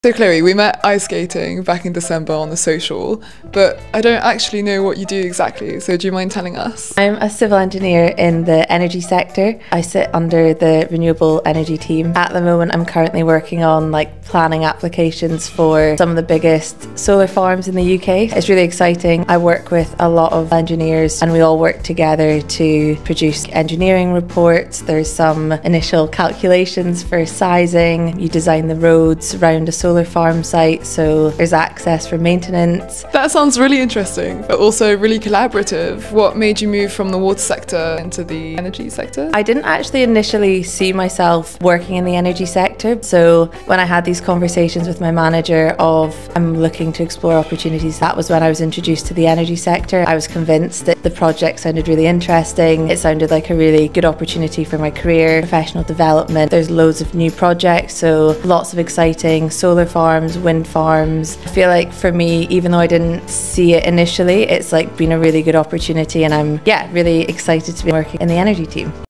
So Chloe, we met ice skating back in December on the social, but I don't actually know what you do exactly, so do you mind telling us? I'm a civil engineer in the energy sector. I sit under the Renewable Energy team. At the moment I'm currently working on planning applications for some of the biggest solar farms in the UK. It's really exciting. I work with a lot of engineers and we all work together to produce engineering reports. There's some initial calculations for sizing. You design the roads around a solar farm site, so there's access for maintenance. That sounds really interesting, but also really collaborative. What made you move from the water sector into the energy sector? I didn't actually initially see myself working in the energy sector, so when I had these conversations with my manager of I'm looking to explore opportunities, that was when I was introduced to the energy sector. I was convinced that the project sounded really interesting. It sounded like a really good opportunity for my career, professional development. There's loads of new projects, so lots of exciting solar farms, wind farms. I feel like for me, even though I didn't see it initially, it's been a really good opportunity, and I'm really excited to be working in the energy team.